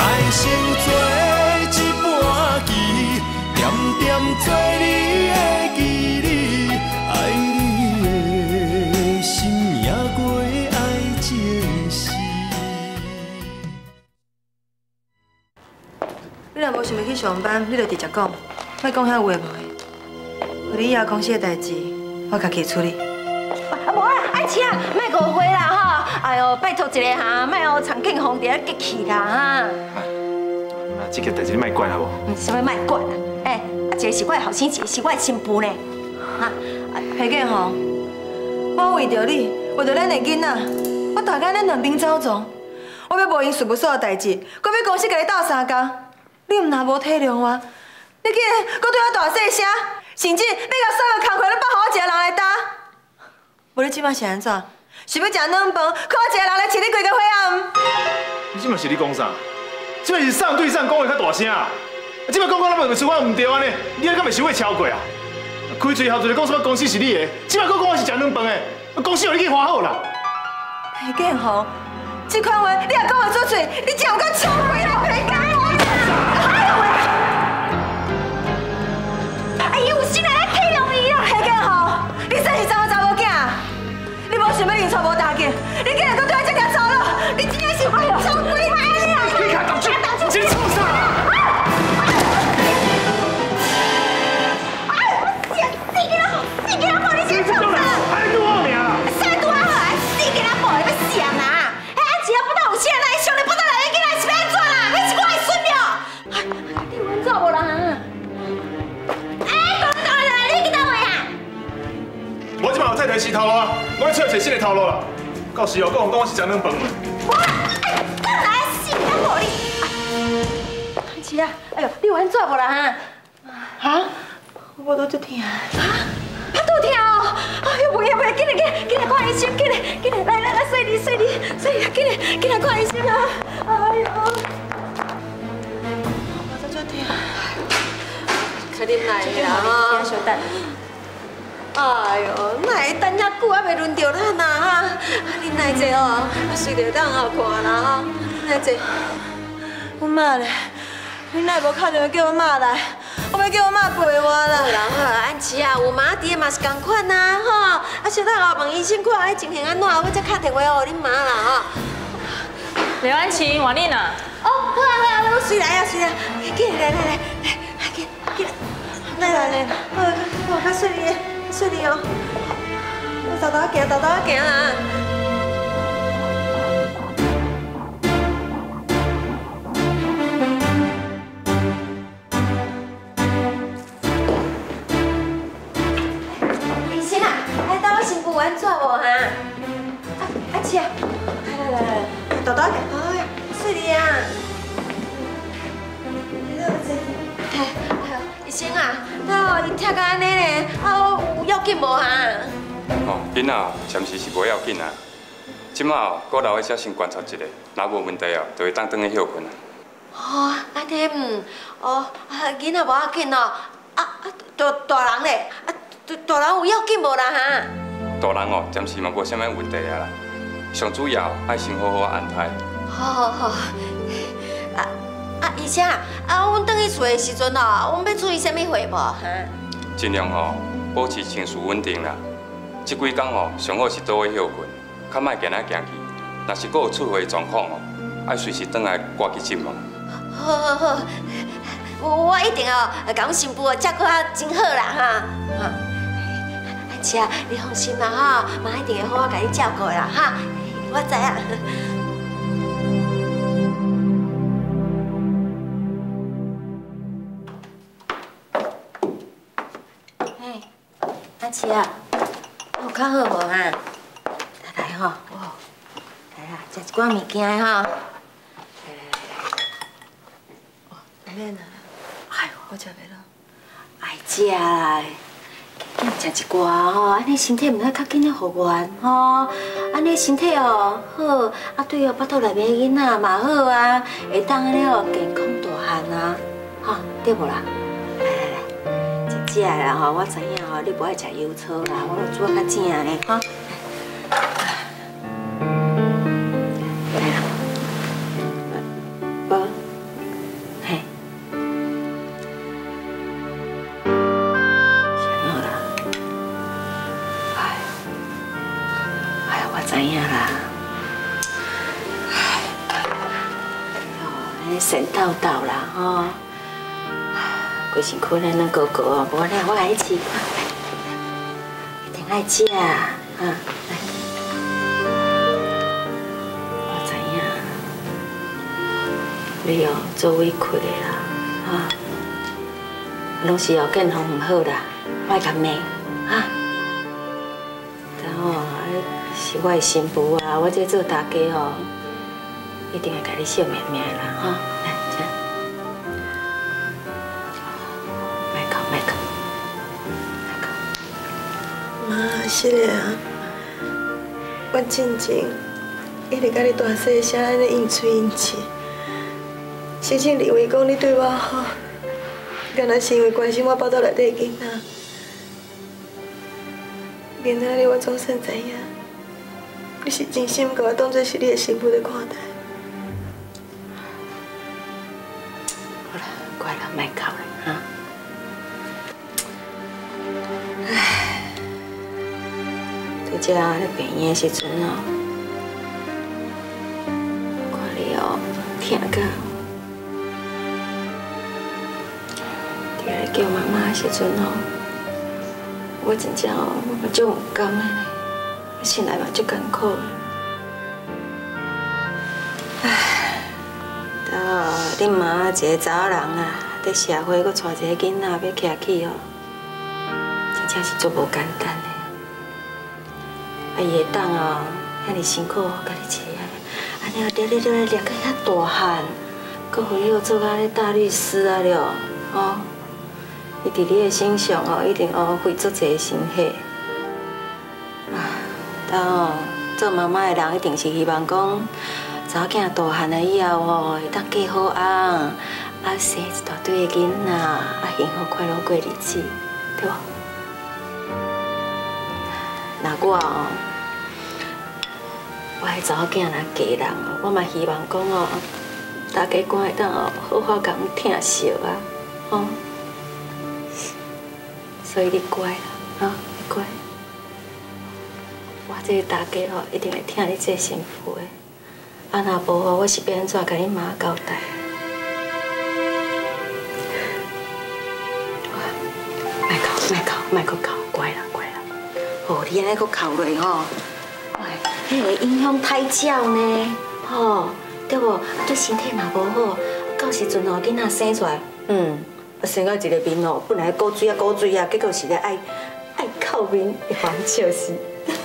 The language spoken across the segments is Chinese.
爱成做一盘棋，点点做你的记忆，爱你的心也过爱情诗。 你若无想要去上班，你就直接讲，莫讲遐有诶无诶。互你以后公司诶代志，我家己处理。 无啦，爱妻啊，莫误会啦哈！哎呦，拜托一下哈，莫让常庆红伫咧激气啦哈！ 这个代志你莫管好无？ 什么莫管啊？哎，啊，这个是我的后生，一个是我的新妇呢。哈， 黑建宏，我为着你，为着咱的囡仔，我大概咱两边走走。我要无闲事务所的代志，搁要公司甲你斗相共，你毋若无体谅我，你竟然搁对我大细声，甚至你甲所有工课都放互我一个人来担。无你即摆是安怎？是要食软饭，靠我一个人来饲你规个伙暗？ 你即摆是你讲啥？即摆是上对上讲话较大声啊！即摆讲那袂出我唔对安尼，你敢袂想会超过啊？开嘴后就讲什么公司是你的，即摆讲我是食软饭的，公司让你去花好啦。 裴建宏，这款话你也讲得出嘴，你真有够臭屁啦，裴建宏！哎呦，有心来体谅伊啦，裴建宏，你真是查某囝，你无想要认错无大吉，你竟然搁对我这样粗鲁，你真正是哎呦，臭鬼牌啦！ 你看，当真臭啥？我这台是头路啊，我要出来找新的头路啦。到时候讲我是食软饭。 我来死不无你！是啊，哎呦，你有安怎无啦哈？啊？ 我都足痛。啊？ 我肚痛哦！哎呦，不要，紧来看医生，紧来，来，睡你，紧来看医生啊！哎呦， 我都足痛。 快点来啦！哈，小等。哎呦，哪会等遐久还袂轮到咱啊哈！你来坐哦，睡着当后看啦哈。来坐。 我妈咧，你哪会无打电话叫我妈来？我要叫我妈陪我啦。 好啦好，安琪啊，有妈伫嘛是同款呐吼。啊，小等下问医生看爱情形安怎，我再打电话互恁妈啦哈。 刘安琪，换你呢？ 哦，好啊，我睡来啊，紧来，紧来，好，较顺利哦。我豆豆行啊。医生啊，爱带我新妇安怎无哈？阿七啊，来，豆豆行，好，顺利啊。医生啊，伊疼到安尼咧，啊，有要紧无啊？ 哦，囡仔暂时是无要紧啊。即马我留喺遮先观察一下，若无问题哦，就会当转去休困啊。 哦，安尼囡仔无要紧哦，大人咧，大人有要紧无啦哈？ 大人哦，暂时嘛无啥物问题啊啦。上主要爱先好好安胎。 好。医生啊，阮转去厝的时阵哦，阮要注意啥物货无哈？ 尽量哦，保持情绪稳定啦。这几天哦，上好是倒位休困，较莫行来行去。若是佫有出货状况哦，爱随时转来挂去诊嘛。好，我一定哦，甲阮新妇哦照顾啊真好啦哈。安琪啊，你放心啦哈，妈一定会好好甲你照顾啦哈。我知啊。阿琪啊，有较好无哈？来吼，来啦，食一寡物件哈。 唔免啦，哎呦，我食袂落。 爱食啦，紧食一寡吼，安尼身体毋通较紧咧复原吼，安尼身体哦好，啊对哦，巴肚内面的囡仔嘛好啊，会当安尼哦健康大汉啊，吼对无啦？来，食来啦吼，我知影吼，你不爱食油醋啦，我煮啊较正的哈。来啦，无， 尼神叨叨啦吼，规身躯咱哥哥哦，无咧我爱吃，一定爱食啊！来，我知影，你哦做委屈的啦，拢是哦健康唔好啦，我甲骂啊！然后是我的媳妇啊，我这做大家哦。 一定会甲你笑眯眯的啦，哈！来，这，别哭，别哭， 妈，是的啊，我真正一直甲你大细声安尼应嘴应气，真正以为讲你对我好，原来是因为关心我腹肚内底的囡仔。今仔日我总算知影，你是真心把我当作是你的媳妇在看待。 乖啦，别哭了哈。唉，在这咧病院的时阵哦，看你哦，疼到，伫咧叫妈妈的时阵哦，我真正哦，我足唔甘的呢，我心内嘛足艰苦的。唉。 恁妈一个查某人啊，在社会搁带一个囡仔要徛起哦，真正是足无简单的。啊，伊会当哦，遐尼辛苦，家己饲啊，安尼哦，掠个遐大汉，搁互你哦做甲咧大律师啊了，哦，伊伫你的身上哦，一定哦费足侪心血。啊，但哦，做妈妈的人一定是希望讲。 查某囝大汉了以后哦，会当嫁好翁，啊生一大堆的囡仔，啊幸福快乐过日子，对无？那我哦，我迄查某囝若嫁人哦，我嘛希望讲哦，大家官会当哦好好甲阮疼惜啊，吼。所以你乖啦，吼，你乖。我这大家哦，一定会疼你这媳妇的。 啊，若无哦，我是要安怎甲恁妈交代？莫阁哭，乖啦。哦，你安尼阁哭落吼，哎，迄会影响胎教呢，吼，对无？对身体嘛无好，到时阵哦，囡仔生出来，生到一个面哦，本来鼓水啊，结果是咧爱哭面，会烦笑死。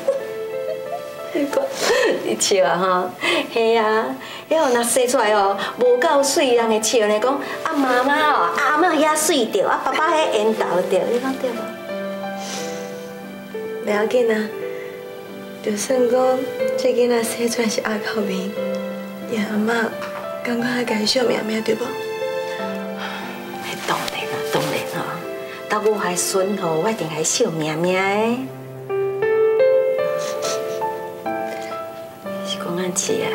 你笑啊哈，嘿啊，迄个若生出来哦，无够水，人会笑呢，讲啊妈妈哦，阿嬷遐水着，啊爸爸遐缘投着，你讲对无？ 袂要紧啊，就算讲这囡仔生出来是阿口面，也阿嬷感觉爱家笑命命对无？ 当然哦，到我还孙吼，我一定还笑命命的。 安是啊，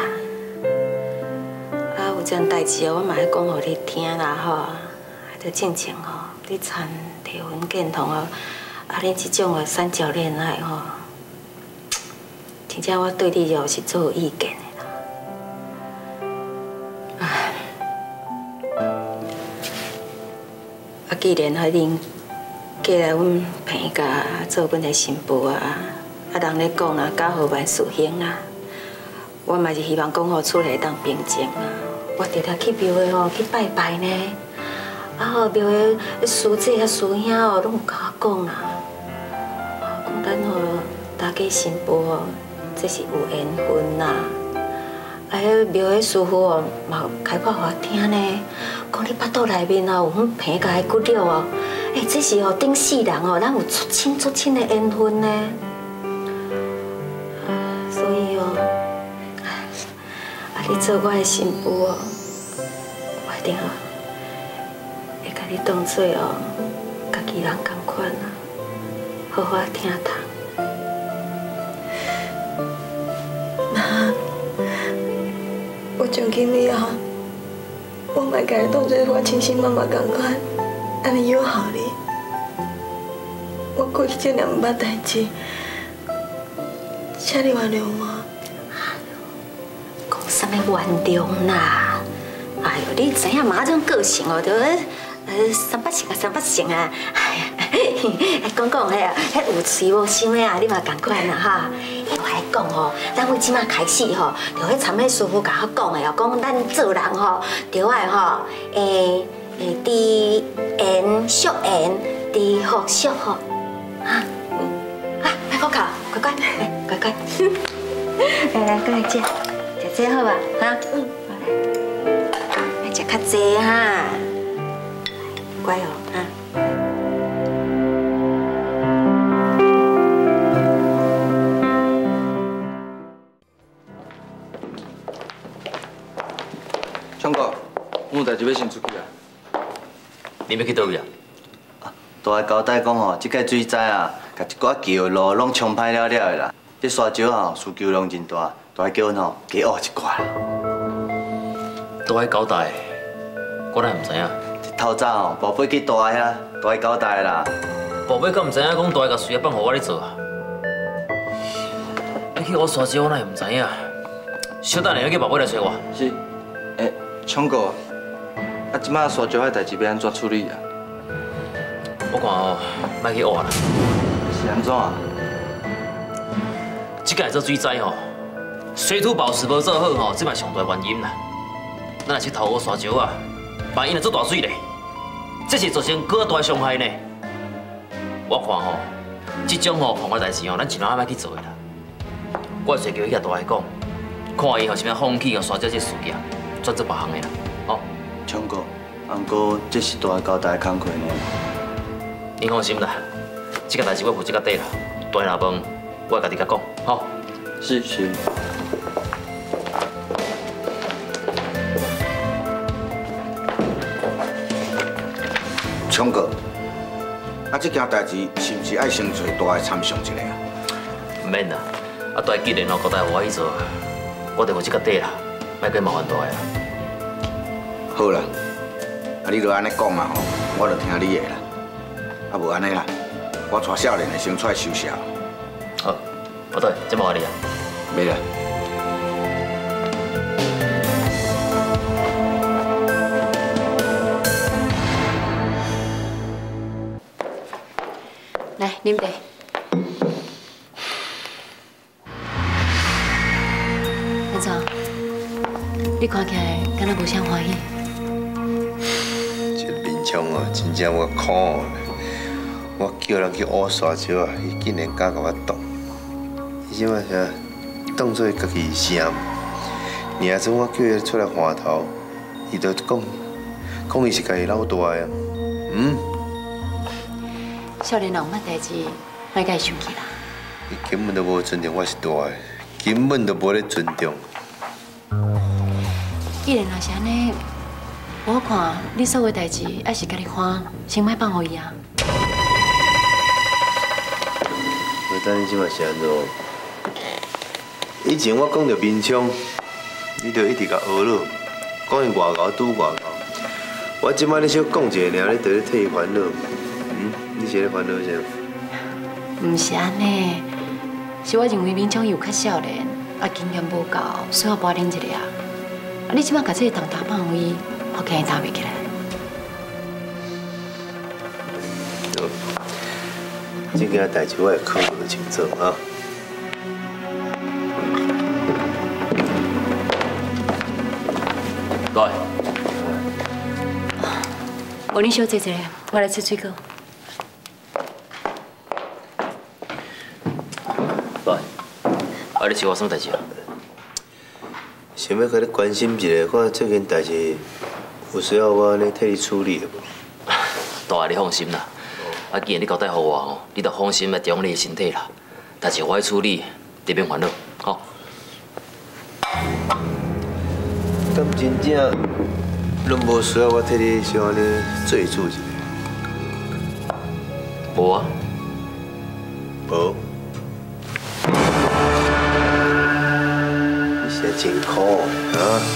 有件代志哦，我嘛要讲互你听啦吼。就进前吼，你参离婚健同哦，恁这种哦三角恋爱吼，真正我对你哦是足有意见的啦。既然恁嫁来阮平家做阮的新妇啊，人咧讲啦，家和万事兴啦。 我嘛是希望讲吼，厝内当平静啊。我常常去庙会吼去拜拜呢，庙会师姐啊、师兄哦，拢有甲我讲啦。讲咱吼大家新妇哦，这是有缘分呐。庙会师傅哦，嘛开发互我听呢，讲你腹肚内面哦有阮平家的骨肉哦，这是哦顶世人哦，咱有足亲的缘分呢。所以哦。 你做我的媳妇哦，我一定哦会甲你当做哦家己人同款啊，好好听谈。 妈，我从今以后，我莫甲你当做我亲生妈妈同款，安尼友好你。我过去这两捌代志，请你原谅我。 啥物原谅啦？ 哎呦，你知影妈这种个性哦，就三八线啊，三八线啊。哎呀，讲嘿啊，迄有嘴无心的啊，你嘛共款啦哈。我来讲吼，咱为即马开始吼，就迄参迄师傅甲我讲的哦，讲咱做人吼，就爱吼，知言惜言，知福惜福，哈，来考考，乖乖，来乖乖，来过来食这好吧？哈，来食较济哈，乖哦，哈。 昌哥，我有代志要先出去啊。 你要去倒位啊？ 大个交代讲吼，即个水灾啊，甲一寡桥路拢冲歹了的啦。这沙石吼需求量真大，大叫阮吼加挖一寡啦。 大个交代，我哪会唔知影？ 透早吼，宝贝去大个遐，大个交代啦。 宝贝，敢唔知影讲大个甲水啊放互我咧做啊？你去我沙石，我哪会唔知影？小等下，叫宝贝来找我。 是，昌哥，啊，即摆沙石遐代志要安怎处理啊？ 我看吼，莫去挖啦。 是安怎啊？ 即届做水灾吼，水土保持无做好吼，这嘛上大原因啦。咱若去偷我沙石啊，万一若做大水咧，这是造成更大的伤害呢。我看吼，这种吼碰的代志吼，咱尽量莫去做啦。我会找叫伊甲大个讲，看伊吼是要放弃吼沙石这事件，转做别项的啦。吼， 昌哥，毋过这是大个交代的工课呢。 你放心啦，这个代志我负责到底啦。大若问，我会家己甲讲，吼。 是。 昌哥，啊，这件代志是不是爱先找大个参详一下啊？ 唔免啦，啊，大既然交代我去做，我就负责到底啦，莫过麻烦大个啦。 好啦，啊，你就安尼讲嘛吼，我就听你的啦。啊，无安尼啦，我带少年的先出来收拾。 好，我对，这麻烦你啊。 袂啦。 来，啉茶。安怎？你看起来敢若无啥欢喜？ 这面腔哦，真正我苦了。我叫人去挖沙石啊，伊竟然敢甲我动。伊即摆啥当做家己声，尔阵我叫伊出来换头，伊就讲伊是家己老大呀， 少年人有乜代志，莫甲伊生气啦。 伊根本都无尊重我是大个，根本都无咧尊重。 既然若是安尼，我看你所有代志还是家己看，先莫放互伊啊。 无等你即摆是安怎？以前我讲着面枪，你着一直甲学了，讲伊外高拄外高。我即摆你小讲一下尔，你着咧替伊烦恼。你是咧烦恼啥？ 毋是安尼，是我认为面枪有较少年，啊经验无够，需要磨练一下。啊，你即摆甲这个重担放互伊，我惊伊担袂起来。 这件代志我会考虑清楚啊。 来， 无你小坐坐，我来吹水果。 来，啊，你找我什么代志啊？ 想要甲你关心一下，看这件代志有需要我安尼替你处理的无？ 大爷，你放心啦。啊，既然你交代互我哦，你着放心来照顾你的身体啦。代志我来处理，你免烦恼，吼。 敢真正拢无需要我替你小安尼做主一下？ 无啊。 无。你是真苦啊！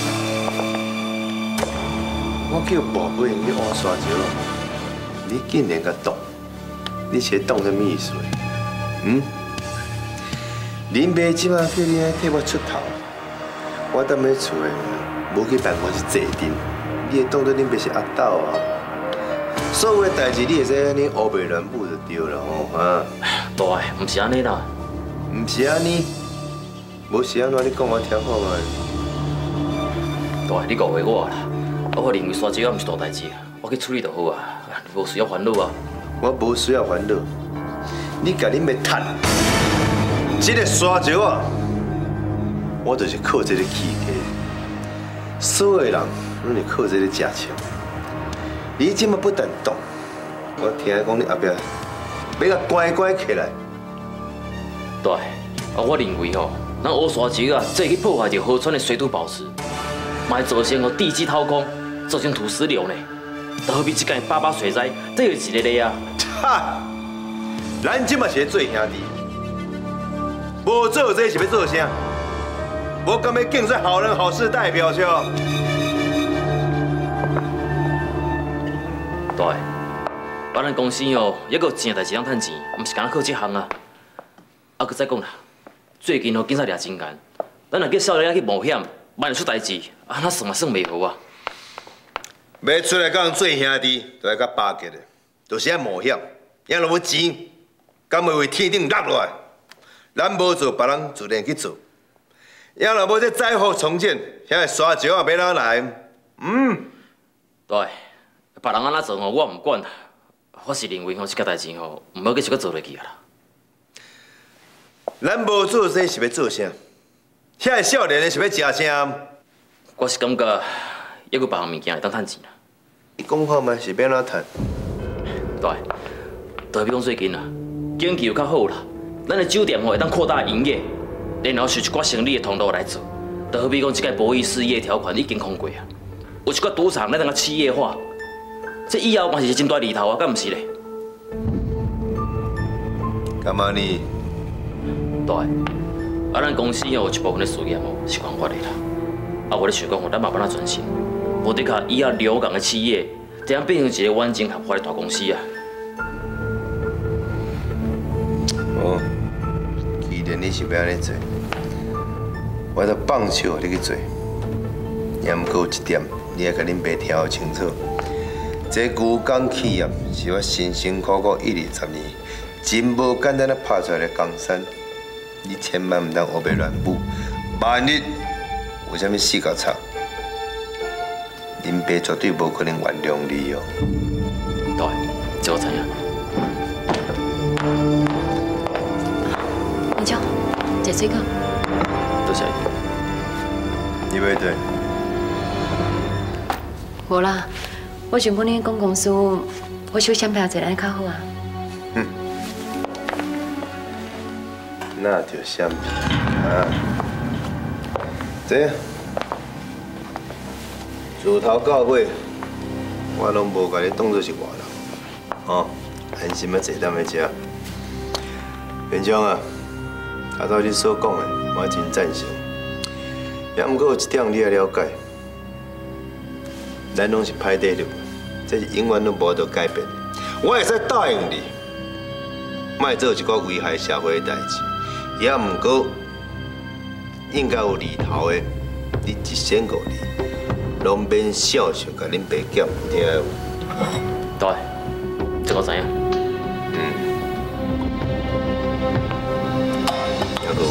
我叫宝贝去挖沙石，你竟然甲动，你是动什么意思？林爸即摆叫你替我出头，我踮咧厝诶，无去办法是坐定。 你会当作恁爸是阿斗啊？所有的代志你会使安尼乌白乱舞就对了吼啊！ 大个，唔是安尼啦， 唔是安尼，无是安怎你讲我听看卖？ 大个，你误会我啦。我认为沙石啊唔是大代志，我去处理就好啊，无需要烦恼啊。 我无需要烦恼，你甲恁要趁，这个沙石啊，我就是靠这个起家，所有的人拢是靠这个食钱。你即马不但动，我听讲你后壁要甲乖乖起来。 对，我认为吼，咱乌沙石啊，这去破坏着河川的水土保持，嘛会造成哦地基掏空，造成土石流呢。就好比即间爸爸水灾，这就是一个例啊。 哈，咱即马是做兄弟，无做这是要做啥？无甘要竞选好人好事代表是哦。 对，咱公司哦，还阁有正代志通趁钱，毋是干靠这项啊。啊，佮再讲啦，最近哦警察掠真严，咱若叫少年仔去冒险，万一出代志，啊那算袂好啊。 要出来甲人做兄弟，就要甲巴结的，就是爱冒险，赢了要钱，敢会为天顶落落来？咱无做，别人自然去做。赢了要这灾后重建，遐个沙石啊，要哪来？ 对，别人安怎做吼，我唔管。我是认为吼，这件代志吼，唔好继续搁做落去啊啦。 咱无做这是要做啥？遐个少年的是要食啥？ 我是感觉，还有别项物件会当趁钱啦。 你讲看嘛，是要哪趁？ 对，就比讲最近啊，经济又较好啦，咱的酒店吼会当扩大营业，然后是一寡生意的通路来做。就好比讲，即个博弈事业条款已经通过啊，有一寡赌场咱当个企业化，这以后嘛是真大利头啊，敢毋是咧？ 干嘛呢？ 对，啊，咱公司哦有一部分的事业哦是关我的啦，啊，我咧想讲吼，咱嘛要哪专心，无得靠以后流港的企业，这样变成一个完整合法的大公司啊。 哦，既然你是要安尼做，我就放手你去做。也毋过有一点，你要甲恁爸听清楚，这牛港企业是我辛辛苦苦120年，真无简单啊拍出来的江山。你千万唔通胡白乱舞，万一有啥物死角差，恁爸绝对无可能原谅你哦。 对，这我知影。 林兄，食水果。 多谢你要对？ 无啦，我想讲恁讲公司，我小想票一下安尼较好啊。 那就相比啊，这自头到尾，我拢无把你当作是外人，哦，安心啊，坐当来食。院长啊，头头你所讲的，我真赞成。也毋过有一点你要了解，咱拢是歹底路，这是永远都无得改变。我会使答应你，莫做一寡危害社会的代志。也毋过，应该有利头的，你一仙5字，拢免少少甲恁爸减，听有？ 对，这我知影。 还有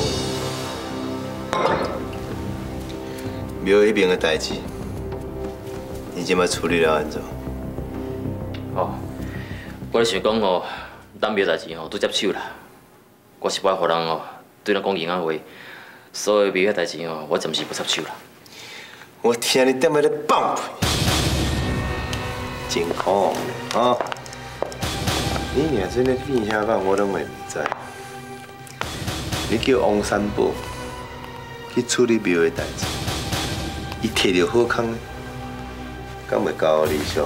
庙迄边的代志，你即摆处理了安怎？ 哦，我咧想讲哦，咱庙代志吼都接手啦。我是不爱互人哦，对咱讲硬仔话，所有庙的代志哦，我暂时不插手啦。 我听你踮在咧放屁，真可恶咧啊！你若真咧变遐放，我拢会唔知。你叫王三宝去处理庙的代志，伊摕到好康呢，敢会交我理想？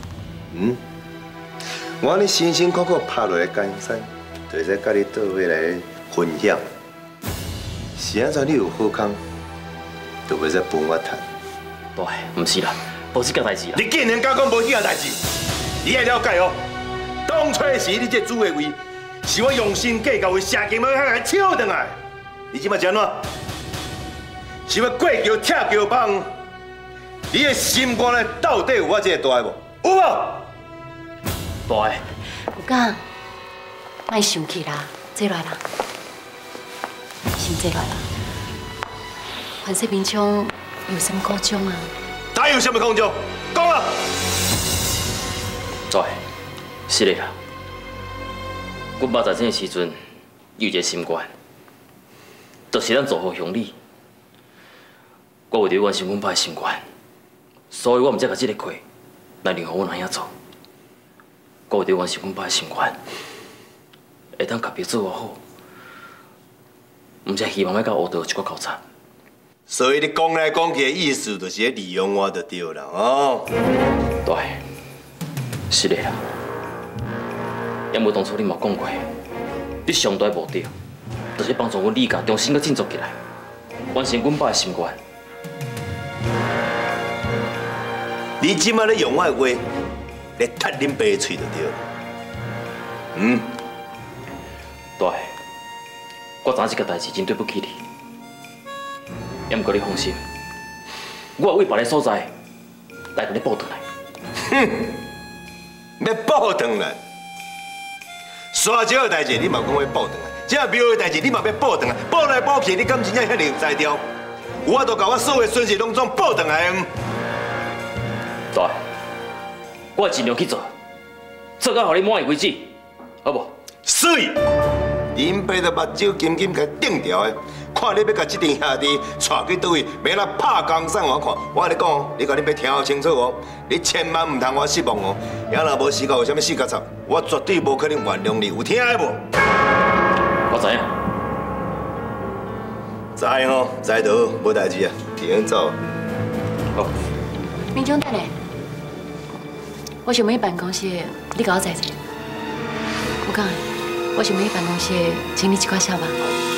我安尼辛辛苦苦拍落来江山。就使甲你倒位来分享，是安怎？你有好康，就袂使分我赚。 对，唔是啦，无这件代志啦。 你竟然敢讲无这件代志？你要了解哦，当初时你这主的位，是我用心计较为社经要向来抢回来。你即摆怎啊？是要过桥拆桥帮？ 你的心肝内到底有我这个大的无？有无？ 大的。 有讲，莫生气啦，坐来啦，先坐来啦。范世平兄有什么苦衷啊？ 他有什么苦衷？讲啊！ 大的，是的啦。阮爸在生的时阵有一个心愿，就是咱做好乡里。我为着完成阮爸的心愿，所以我毋才甲这个亏来让阮阿兄做。我为着完成阮爸的心愿，会当甲别做偌好，毋才希望要甲乌道一寡交叉。 所以你讲来讲去的意思，就是咧利用我就对啦，哦。 对，是的啦。因为当初你嘛讲过，你上大的目的，就是帮助阮李家重新搁振作起来，完成阮爸的心愿。 你即马咧用我的话来踢恁爸的嘴就对了。 对，我知影这个代志真对不起你，也毋过你放心，我会为别个所在来甲你报回来。 哼，要报回来？沙石的代志你嘛讲要报回来，这庙的代志你嘛要报回来，报来报去，你敢真正遐尼有才调？我都甲我所有损失拢总报回来。 对，我会尽量去做，做到互你满意为止，好不？ 水，恁爸都目睭紧紧甲顶牢的，看你要甲这阵兄弟带去倒位，免来拍工送我看。我跟你讲哦，你甲恁爸听好清楚哦，你千万唔通我失望哦。要若无死到有啥物死角臭，我绝对无可能原谅你，有听的无？ 我知影。 知吼，知就好，无代志啊，提前走。好。 民众等下，我想要去办公室，你甲我载载。我讲，我想要去办公室整理一寡小房。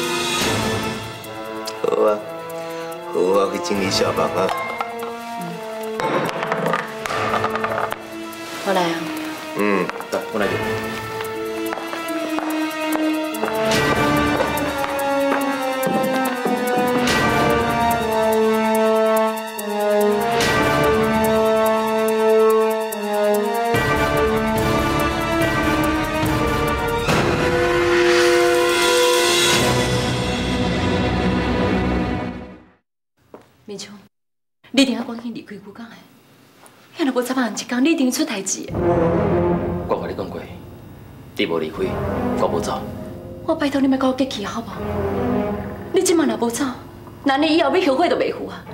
好啊，好啊，去整理小房啊。 我来啊。 来，我来就。 民雄，你一定要赶紧离开古港的，要若无早晚一天，你一定出代志的。 我甲你讲过，你无离开，我无走。 我拜托你莫甲我激气好无？你即马若无走，那你以后要后悔都袂赴啊！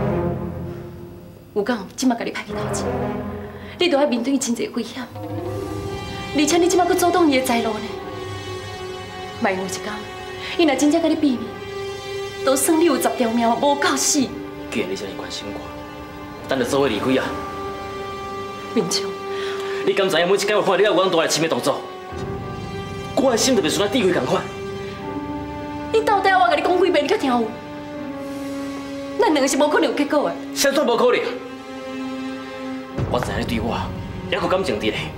有讲即马甲你派去头前，你都要面对真侪危险，而且你即马阁阻挡伊的财路呢。万一有一天，伊若真正甲你避免，就算你有10条命，无够死。 既然你这么关心我，咱就做伙离开啊！ 民雄， 你敢知影每一间我看你要有咱大来深的动作，我的心就袂像咱智慧同款。 你到底我甲你讲几遍，你才听有？咱两个是无可能有结果的。 啥算无可能？我知影你对我还有感情伫咧。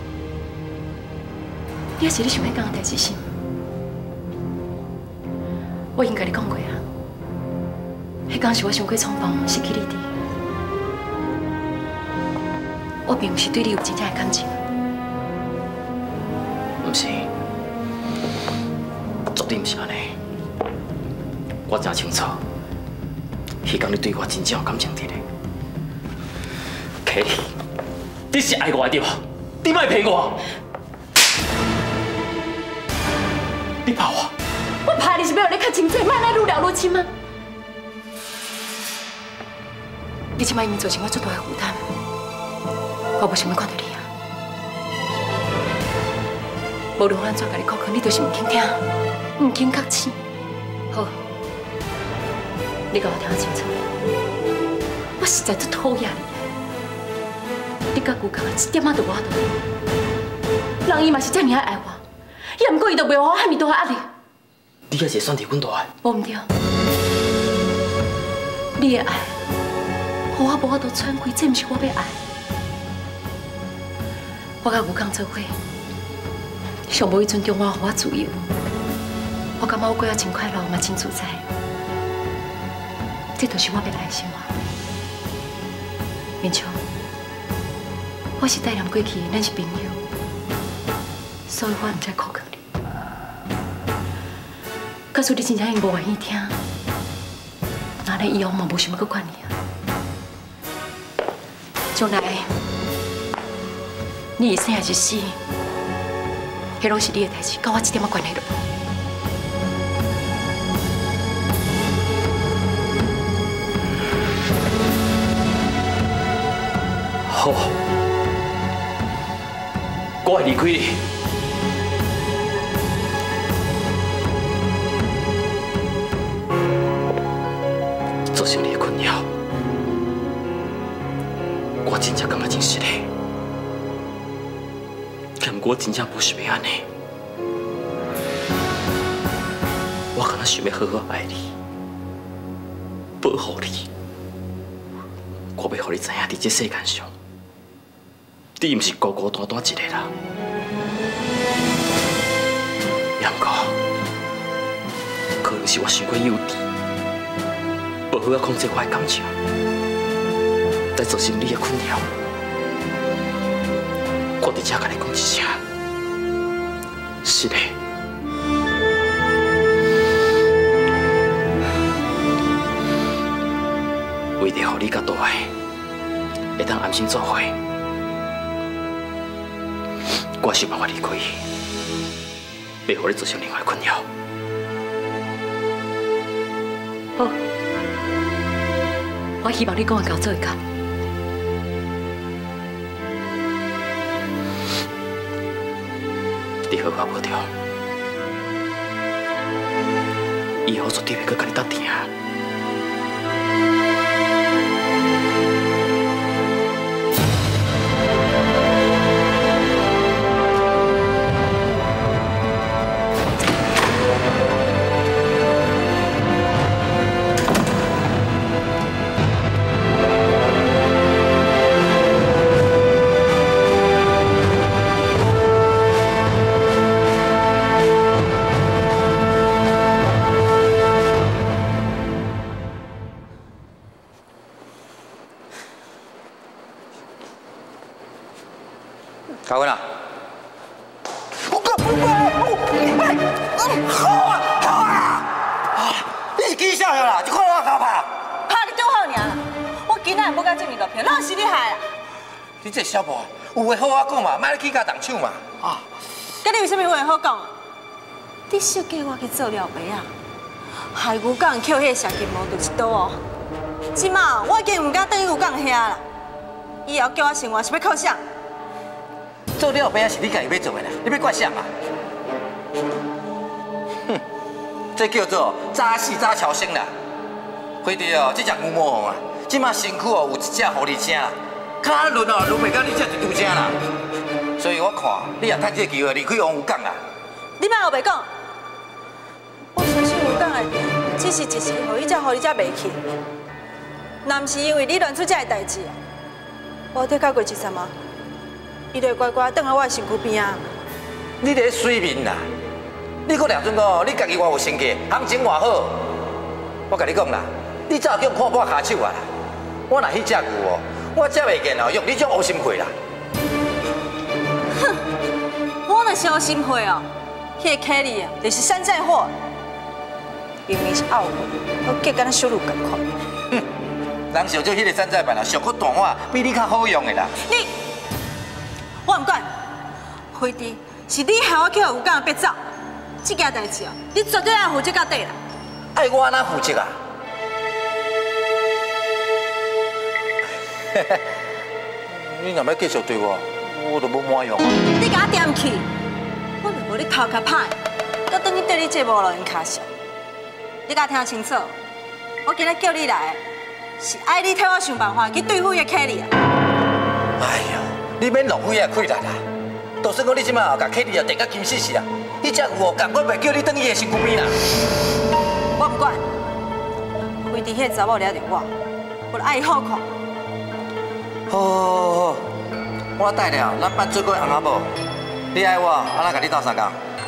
你也是你想要讲的代志是？我已经甲你讲过啊，迄天是我伤过冲动，失去理智。我并不是对你有真正的感情。 不是，绝对不是安尼。我真清楚，迄天你对我真正有感情伫咧。Kitty， 你是爱我的对吧？你莫骗我！你怕我？ 我怕你是要让你较清楚，莫来愈聊愈深吗？你即摆已经造成我最大的负担，我无想要看到你啊！无论我安怎甲你口劝，你就是唔肯听，唔肯觉醒。好，你甲我听清楚，我实在最讨厌你。你甲顾刚一点仔都无法度，人伊嘛是这么爱我，也毋过伊就袂互我遐尼大压力。 你也是选择阮大爱？ 无毋对，你的爱，互我无法度喘气，这毋是我要爱。我甲吴刚做伙，上无伊尊重我，互我自由。我感觉我过得真快乐，嘛真自在。这就是我要爱的生活。 明秋，我是带念过去，咱是朋友，所以我唔再考虑你。假使你真正因无愿意听，那你以后嘛无想要搁管你啊。将来你是生还是死，迄拢是你的代志，跟我一点仔关系都无。 好，我会离开你。造成你的困扰，我真正感觉真失礼。但我真正不是要安尼，我可能想要好好爱你，保护你。我要让你知影，在这世间上。 你毋是孤孤单单一个啦，也毋过，可能是我太过幼稚，无好好控制我的感情，才造成你的困扰。我伫这甲你讲一声，是的。为着让你甲大爱会当安心做伙。 我想办法离开，袂互你造成另外困扰。 好，我希望你跟我交做一工。 你好好保重，以后绝对袂搁甲你斗阵啊！ 嘉文啊！你是记啥啦？就看我搞拍。 拍你就好尔啦，我今仔无甲证明到票，那是你害啦。 你这小婆，有话好我讲嘛，莫去甲动手嘛。啊！ 咁你为什么话好讲啊？你设计我去做了白啊，害牛港捡迄个石金毛就一刀哦。即马我已经唔敢等牛港遐啦，以后叫我生活是要靠啥？ 做了白啊，是你家己要做的啦，你要怪谁嘛？哼，这叫做早死早超生啦。亏得哦，这只牛魔王啊，即马身躯哦有一只狐狸精啦，骹轮哦轮袂到你这一拄精啦。所以我看你也趁这个机会离开王牛港啦。 你莫后白讲，我相信牛港的店只是一时互伊只狐狸精袂去，若毋是因为你乱出这个代志，我得到过一阵啊。 伊就乖乖等在我的身躯边啊！ 你咧水面啦，你搁俩阵讲你家己偌有成绩，行情偌好，我甲你讲啦，你早叫看破骹手啊啦！我若去只牛哦，我才袂见哦用你种乌心血啦！ 哼，我若是乌心血哦，迄个凯莉啊，就是山寨货，明明是傲货，我结敢那小鹿共款。 哼，人想做迄个山寨版啊，上好弹话比你较好用的啦。 你。 我唔管，辉弟是你害我去牛港逼走，这件代志哦，你绝对要负责到底啦。 爱我安那负责啊？你若要继续对我就无满用啊。 你甲我点去，我若无你头壳歹，搁等于对你这无路用卡上。你甲我听清楚，我今日叫你来，是爱你替我想办法去对付迄个凯莉啊。 哎呀！ 你免浪费遐气力啦！就算讲你即马甲凯莉啊电到金死死啊，迄只牛根本袂叫你转伊的身躯边啦。 我唔管，非伫迄个查某掠着我，我爱伊好看。 好，我带了，咱办做过翁仔某。你爱我，安怎甲你斗相共？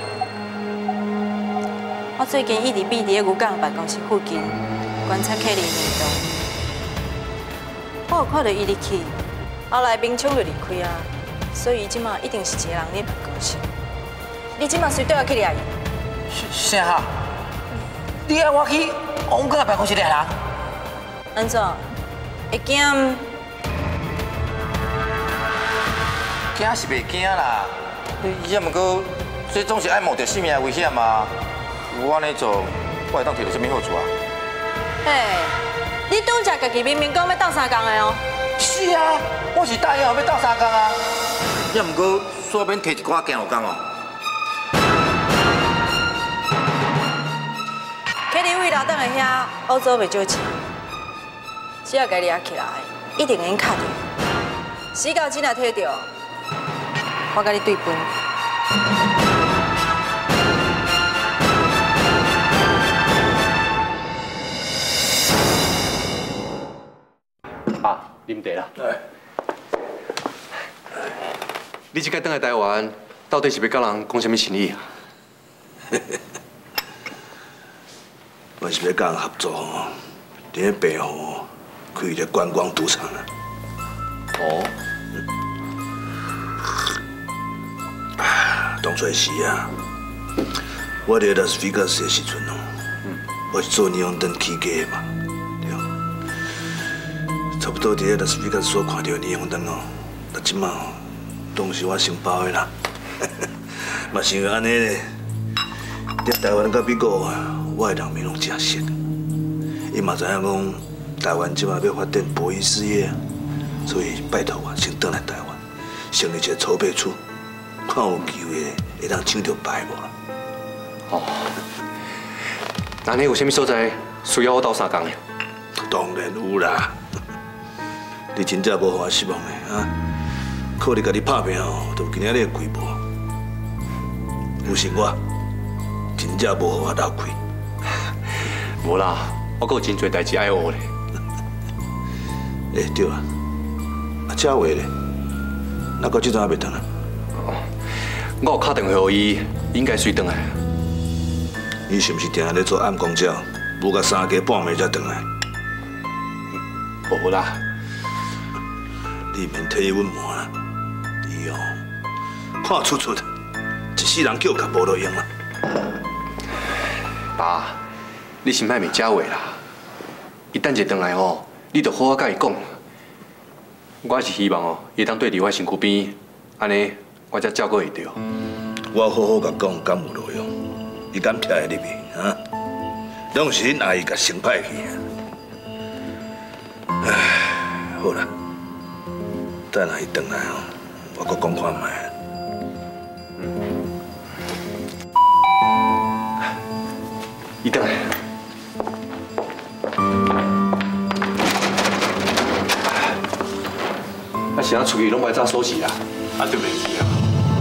我最近一直闭伫个牛港办公室附近观察凯莉面动。我有看到伊入去，后来明冲就离开啊，所以伊即马一定是一个人咧办公室。你即马随对我去掠伊？ 啥哈？你要我去王哥办公室掠人？ 安怎？会惊？ 惊是袂惊啦，也毋过这总是爱冒着性命的危险嘛。我安尼做，我会当摕到什么好处啊？ 嘿，你拄则家己明明讲要斗相共的哦。 是啊，我是答应要斗相共啊。也毋过煞免摕一寡行路工哦。 去你位老等的遐，欧洲袂少钱，只要家己起来，一定能卡着。死到钱若摕到，我甲你对分。 爸，啉茶啦。你这摆回来台湾，到底是要甲人讲什么生意啊？ 我是要甲人合作吼，伫咧北湖开一个观光赌场啊。 哦。 当初时啊，我伫拉斯维加斯的时阵哦，我是做霓虹灯起家的嘛，对。差不多伫咧拉斯维加斯所看到霓虹灯哦，到即马哦，拢是我承包的啦。嘛想安尼咧，伫台湾甲美国啊，我的人民拢真熟。伊嘛知影讲台湾即马要发展博弈事业啊，所以拜托我先转来台湾，成立一个筹备处。看有机会会当抢到牌无啦？ 哦，那你有啥物所在需要我斗相共的？ 当然有啦！你真正无互我失望的啊！靠你家己拍拼哦，就今仔日的规模。有心我，真正无互我流开。 无啦，我还有真侪代志爱学咧。 对啊，啊，佳伟咧，哪个即阵还袂转啊？ 我有打电话给伊，应该随转来。 你是毋是定咧做暗公照，无甲3更半暝才转来？ 无啦， 你免替伊隐瞒啦。伊哦，看出一世人叫甲无路用啦。 爸，你先莫骂佳伟啦。伊等者转来吼，你着好好甲伊讲。我是希望哦，伊当对伫我身躯边，安尼。我才照顾会到。 我好好甲讲，敢有路用？伊敢听会入去啊？拢是恁阿姨甲先派去。唉，好啦，等下伊转来哦，我阁讲看卖。 伊转来。啊，是啊，出去拢袂早锁匙啦，啊对袂记啊。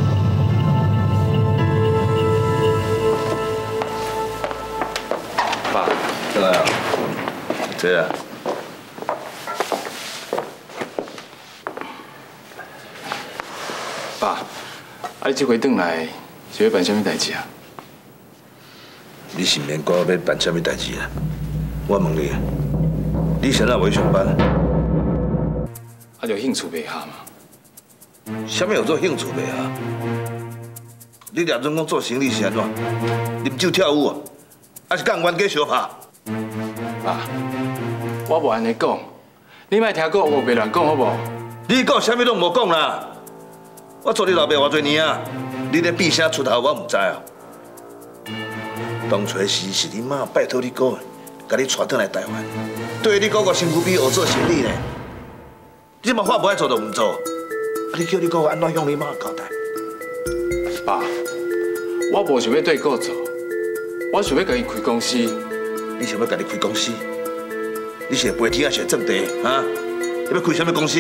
爸， 转来啊，坐啊。 爸，啊你这回转来是要办什么代志啊？ 你是免管我要办什么代志啦？我问你，你现在有去上班？ 啊，就兴趣袂合嘛。 什么叫做兴趣袂合？你俩总讲做生意是安怎？啉酒跳舞啊？还是跟冤家相拍？ 爸，我无安尼讲，你莫听讲，我袂乱讲好无？ 你讲什么拢无讲啦！我做你老爸偌侪年啊，你咧闭声出头，我唔知啊。当初时是你妈拜托你哥，甲你带转来台湾，对你哥个身躯边学做生意呢。你嘛话不爱做就唔做，啊！你叫你哥安怎向你妈交代？ 爸，我无想要对哥做，我想要甲伊开公司。 你想要甲你开公司？你是会飞天还是会种地啊？你要开什么公司？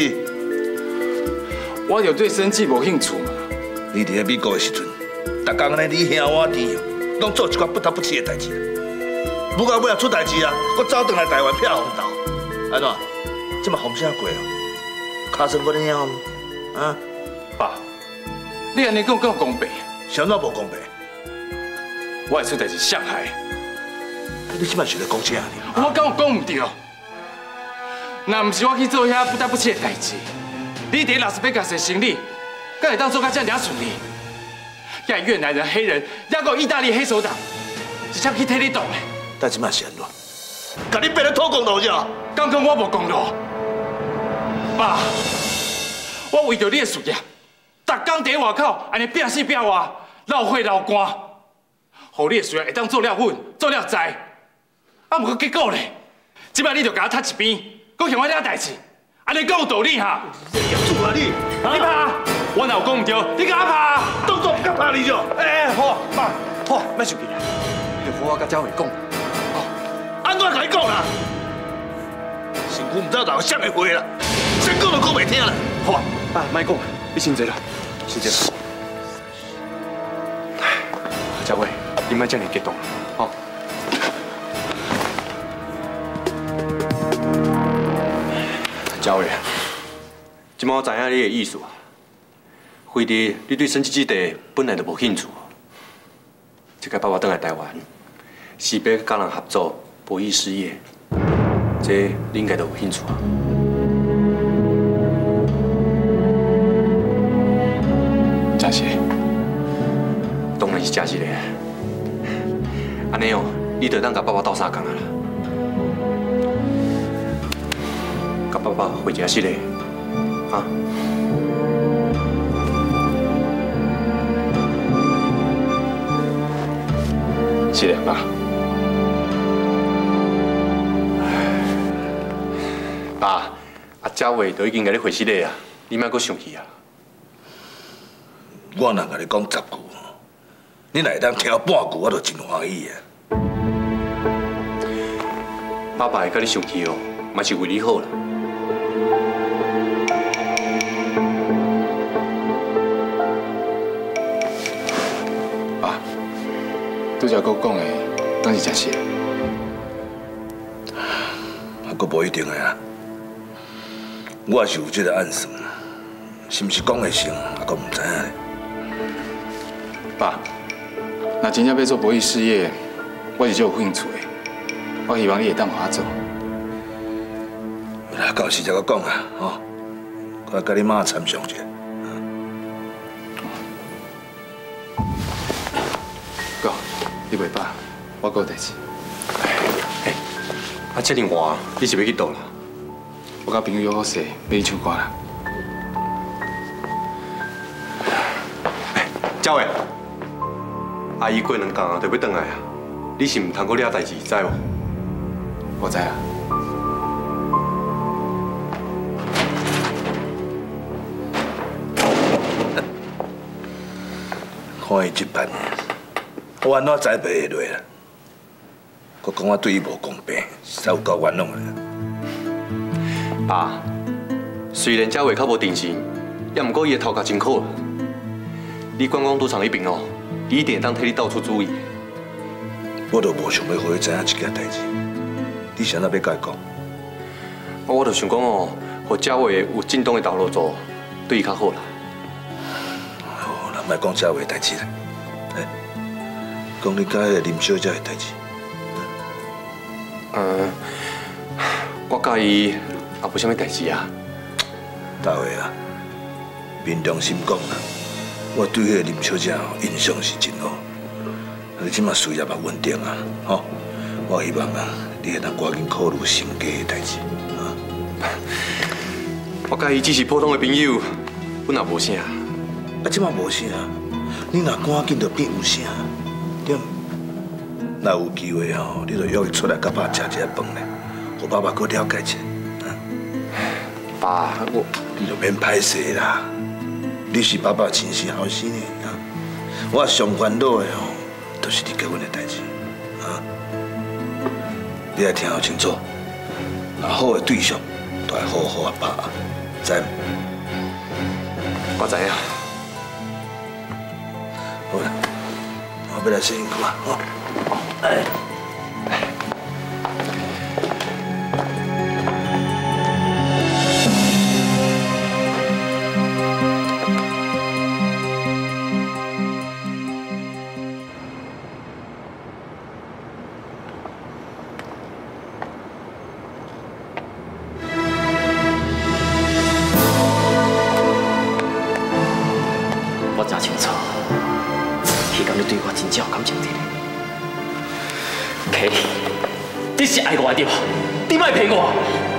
我就对生计无兴趣嘛。 你伫咧美国的时阵，逐工安尼你兄我弟，拢做一寡不得不起的代志。不过尾仔出代志啊，我走转来台湾撇风头，安怎？这嘛风声过哦，卡算我咧了啊？ 爸，你安尼讲公平？ 啥怎无公平？ 我会出代志伤害。 你即摆是咧讲啥呢？ 我敢有讲唔对？ 若唔是我去做遐不得不切的代志，你伫拉斯维加斯的生意，敢会当做甲这样顺利？遐越南人、黑人，还有意大利黑手党，是怎去替你动的？ 但即摆是安怎？甲你变咧土公路者？ 刚刚我无公路，爸，我为着你的事业，逐工伫外口安尼拼死拼活，流血流汗，互你的事业会当做了稳、做了在。啊，毋过结果咧，即摆你就甲我踢一边，搁嫌我遐代志，安尼讲有道理哈？ 业主啊你！ 你拍，我若有讲唔对，你甲我拍， 当作唔敢拍你就。 好，爸，好，莫生气啦，你就好好甲赵伟讲。 安怎甲你讲啦？身躯唔知道谁的话啦，先讲就讲袂听啦。 好啊，爸，莫讲，你先坐啦，先坐。赵伟，你莫这么激动，吼。赵伟，今摆我知影你的意思啊，辉弟，你对升级基地本来就无兴趣，这个爸爸回来台湾，是要跟人合作博弈事业，这你应该都有兴趣啊。真是，当然是真是嘞。安尼哦，你就当甲爸爸斗相共啊啦。甲爸爸回一下息嘞，啊！是嘞，爸。爸，阿赵伟都已经甲你回息嘞啊，你莫阁生气啊！ 我若甲你讲10句，你若会当听半句，我就真欢喜啊。 爸爸会甲你生气哦，嘛是为你好啦。 爸，拄则佫讲的，当是真实。 啊，佫无一定的啊。我是有这个暗算，是毋是讲会成，啊，佫唔知影咧。 爸，那真正要做博弈事业，我是就有兴趣的。我希望你会当我做。 到时再佫讲啊，吼，我甲你妈参详一下。 哥，你袂饱，我还有代志。 哎，啊，这么晚，你是要去倒啦？ 我甲朋友约好势，要去唱歌啦。 赵伟，阿姨过2天就要回来啊，你是唔通过了代志，知无？ 我知啊。 看伊这般，我安怎栽培下落啦？佮讲我对伊无公平，实在有够冤枉的。 爸，虽然赵伟较无定心，也毋过伊的头壳真好。你观光赌场迄边哦，伊一定会当替你斗出主意。 我都无想要互伊知影这件代志。你想哪要甲伊讲？ 我就想讲哦，互赵伟有正当的道路走，对伊较好啦。 好，咱莫讲赵伟的代志啦，讲你甲迄个林小姐的代志。 我甲伊也无啥物代志啊。 大伟啊，凭良心讲啦，我对迄个林小姐印象是真好。你即马事业也稳定啊，吼！我希望啊，你会当赶紧考虑成家的代志啊。 我甲伊只是普通的朋友，阮也无啥。 啊，即马无啥，你若赶紧就变有啥，对？若有机会吼，你就约伊出来甲爸食一下饭咧，互爸爸搁了解一下。 爸， 你就免歹势啦，你是爸爸亲生后生的啊。我上烦恼的吼，就是你结婚的代志啊。你要听好清楚，若好的对象，都要好好啊把握，知无？ 我知影。 好啦，我要来洗身躯啊，吼。哎。 正有感情伫咧。K， 你是爱我对吧？你莫骗我！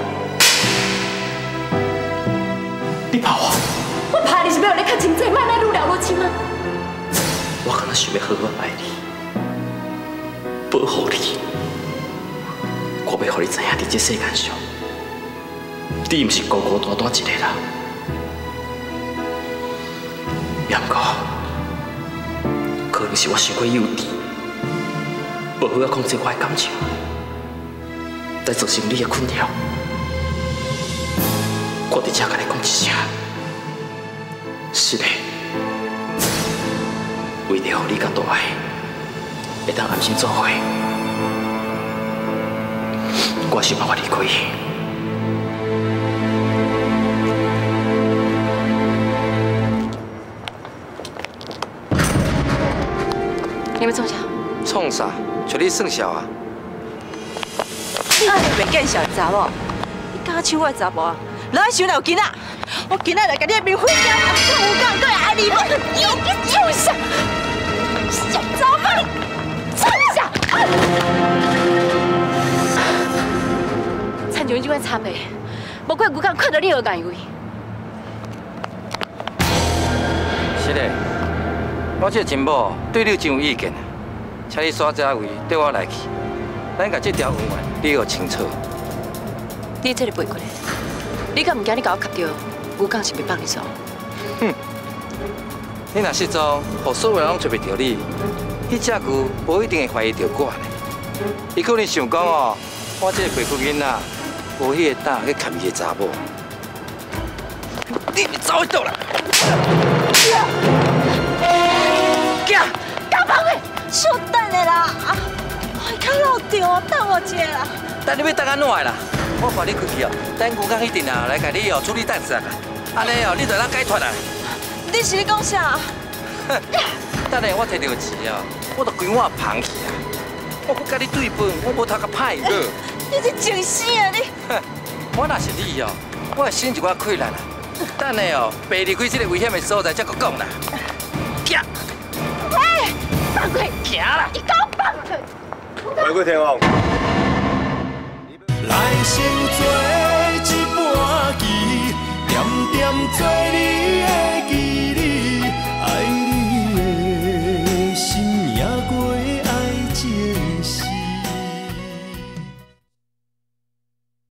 你怕我？ 我怕你是要你较真济，莫来愈聊愈深啊！ 我可能想要好好爱你，保护你。我要让你知影，伫这世界上，你毋是孤孤单单一个人。不过，可能是我太过幼稚，无好好控制我的感情，才造成你的困扰。我伫这甲你讲一声，是的，为了让你甲大爱会当安心做伙，我想办法离开。 你们创啥？ 创啥？找你算小啊？ 你袂见小查某，你敢抢我的查甫啊？哪会想到有囡仔？我今仔来甲你的面毁掉，我有讲对爱你无？你创啥？小查某，创啥？ 参像你这款惨的，无怪牛刚看到你而眼位。 是的，我这真某对你真有意见，请你耍这位对我来去，咱甲这条恩怨理个清楚。 你这个背过来，你敢唔惊你甲我磕到？牛刚是袂放你走？ 哼！你若失踪，互所有人拢找袂到你，迄只牛无一定会怀疑到我呢。伊可能想讲哦，我这个背骨囡仔无迄个胆去砍伊个查某。你走去倒啦！ 干嘛喂？稍等的啦，我较老掉，等我一下啦。 等你要等安怎的啦？我带你开去哦，等牛刚一定啊来甲你哦处理蛋事啊，安尼哦你就当解脱啦。 你是咧讲啥？ 等下我摕到钱哦，我就规碗捧去啊！我不甲你对分，我无头壳歹个。 你是真死啊你！ 我若是你哦，我会心一寡溃烂啊。等下哦，爬离开这个危险的所在，才搁讲啦。行。 喂，放开！行啦！你给我放开！ 回归天王。 来生做一盘棋，点点做你。